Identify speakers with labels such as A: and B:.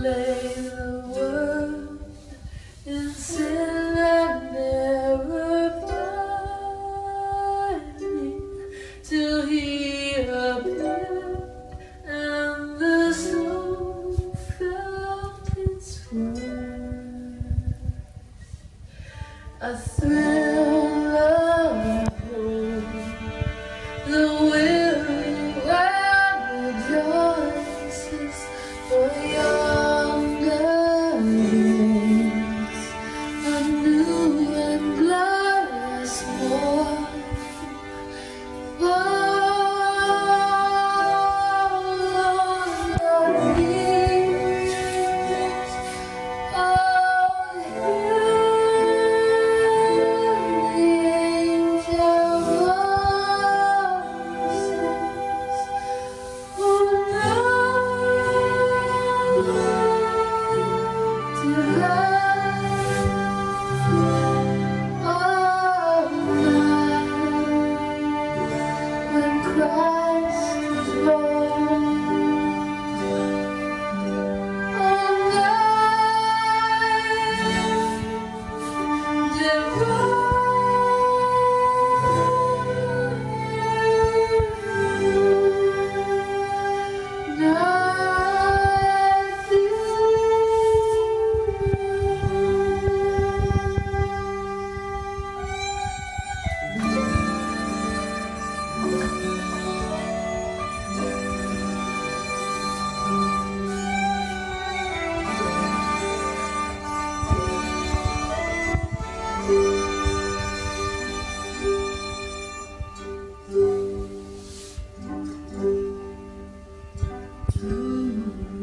A: lay the word in sin and error blinding, till he appeared and the soul felt its worth. A thrill of hope, the weary world rejoices, for yonder is a new and glorious morn. Fall on the heroes, all hear the angel voices, who know to love all night when Christ was born. All night to